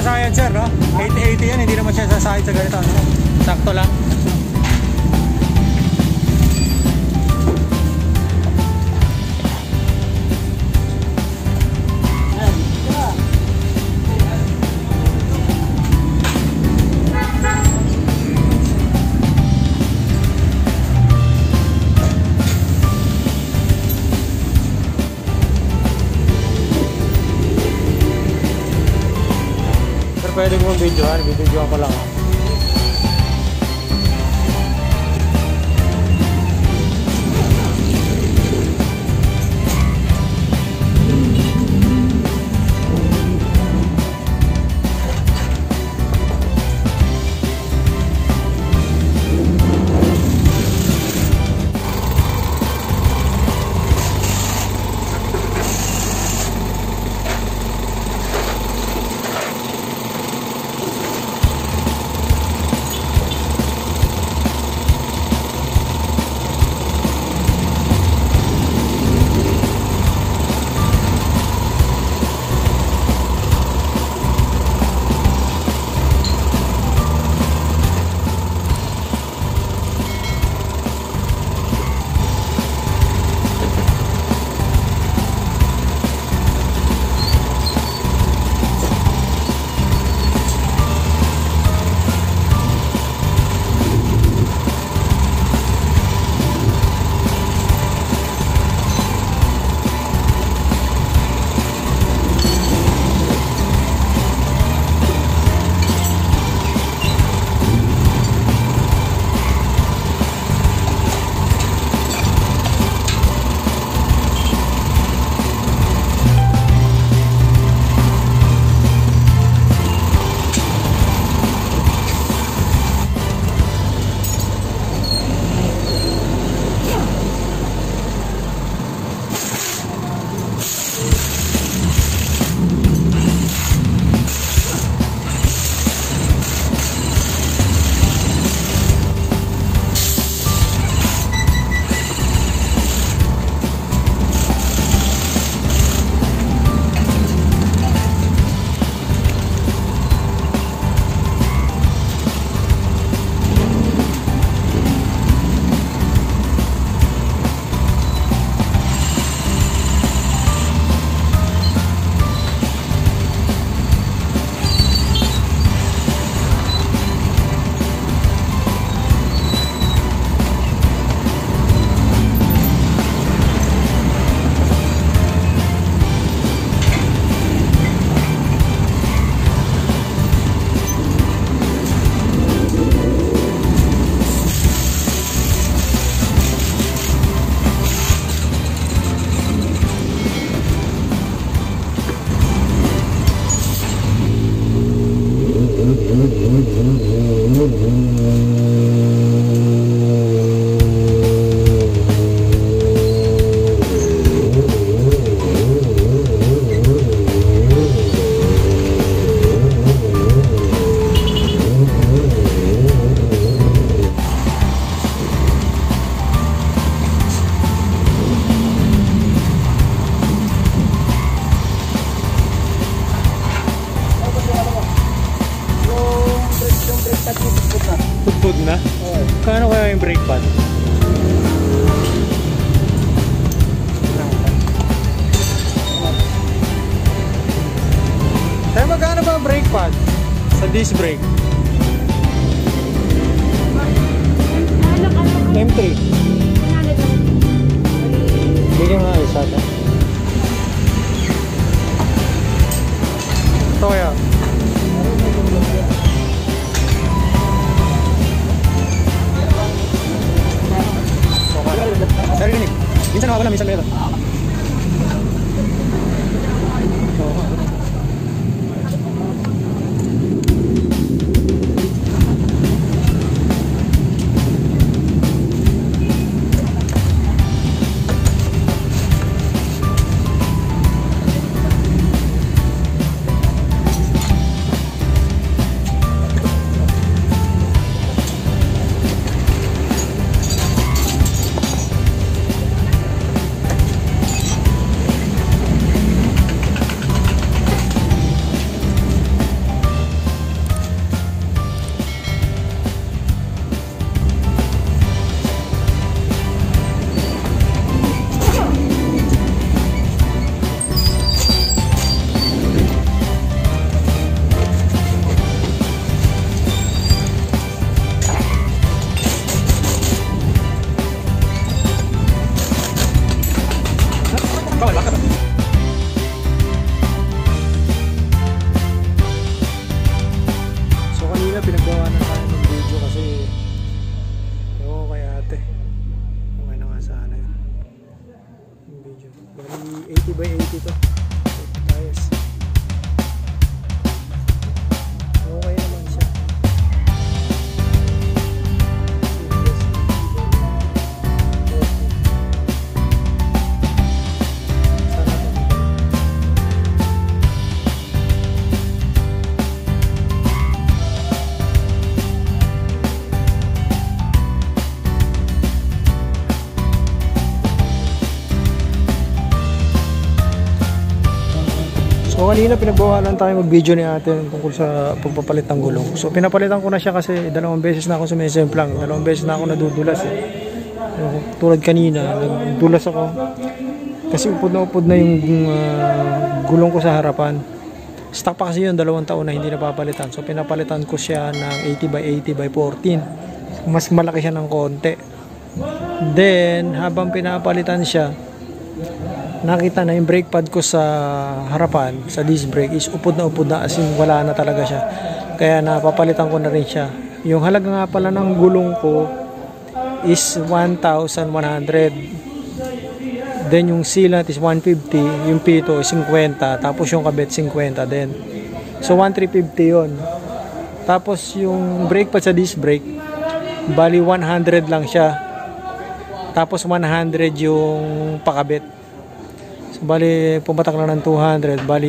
sasayad sir, no? 80-80 yan, hindi naman siya sasayad sa ganito, no? Sakto lang. Pwede ko videohan, videohan ko lang. Pudpud na? Oo. Kano kaya yung brake pad? Kaya magkano ba ang brake pad? Sa disc brake? M3. Bigyan nga isa ito. Ito kaya? Dari gini, minsan nawawala, minsan meron. 80x80 to. Ayos. Okay naman siya. So kanina pinagbawalan tayo mag-video ni ate tungkol sa pagpapalit ng gulong. So pinapalitan ko na siya kasi 2 beses na ako sumisemplang, 2 beses na ako nadudulas eh. Tulad kanina, nagdulas ako kasi upod na yung gulong ko sa harapan. Stock pa kasi yun, 2 taon na hindi napapalitan. So pinapalitan ko siya ng 80x80x14. Mas malaki siya ng konti. Then habang pinapalitan siya, nakita na yung brake pad ko sa harapan, sa disc brake is upod na as in wala na talaga siya. Kaya napapalitan ko na rin siya. Yung halaga nga pala ng gulong ko is 1,100. Then yung sealant is 150, yung pito is 50, tapos yung kabit 50 din. So 1,350 yun. Tapos yung brake pad sa disc brake, bali 100 lang siya. Tapos 100 yung pakabit. Bali, pumatak lang ng 200, bali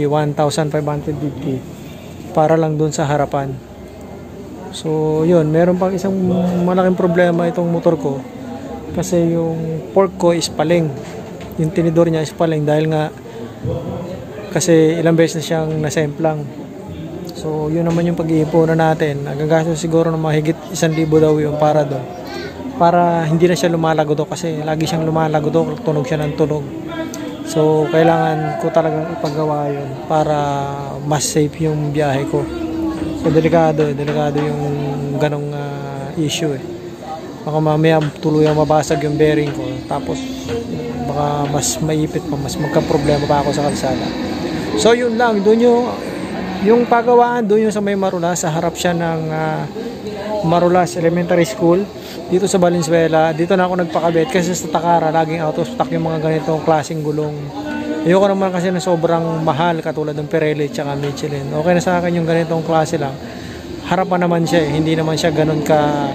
1,550 para lang dun sa harapan. So, yun, meron pang isang malaking problema itong motor ko kasi yung fork ko is paling. Yung tinidor niya is paling dahil nga kasi ilang beses na siyang nasemplang. So, yun naman yung pag-iipunan natin. Nagagastos siguro ng mahigit 1,000 daw yung para doon. Para hindi na siya lumalago doon kasi lagi siyang lumalago doon, tunog siya ng tunog. So, kailangan ko talagang ipagawa yun para mas safe yung biyahe ko. So, delikado yung ganong issue eh. Baka mamaya tuluyang mabasag yung bearing ko. Tapos, baka mas maipit pa, mas magka-problema pa ako sa kalsada. So, yun lang. Doon yung pagawaan, doon yung sa may Marulas. Sa harap siya ng Marulas Elementary School. Dito sa Valenzuela, dito na ako nagpakabit kasi sa Takara, laging out of stock yung mga ganitong klaseng gulong. Ayoko naman kasi na sobrang mahal katulad ng Pirelli at Michelin. Okay na sa akin yung ganitong klase lang. Harapan naman siya eh, hindi naman siya ganun ka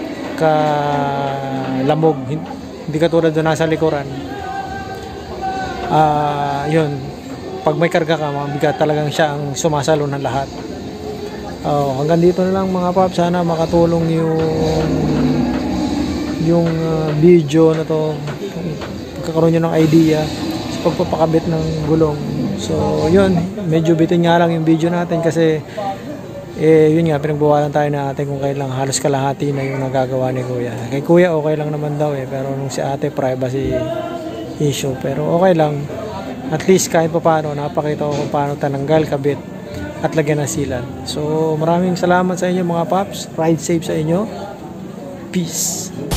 lamog. Hindi katulad doon nasa likuran. Yun, pag may karga ka, mabigat talagang siya ang sumasalo ng lahat. Hanggang dito na lang mga paps, sana makatulong yung video na to, magkakaroon nyo ng idea sa pagpapakabit ng gulong. So yun, medyo bitin nga lang yung video natin kasi yun nga, pinagbawalan tayo natin kung kailan halos kalahati na yung nagagawa ni kuya. Kay kuya okay lang naman daw eh, pero nung si ate privacy issue, pero okay lang, at least kahit pa paano napakita ko kung paano tananggal, kabit at lagyan ng sealant. So maraming salamat sa inyo mga paps, ride safe sa inyo, peace.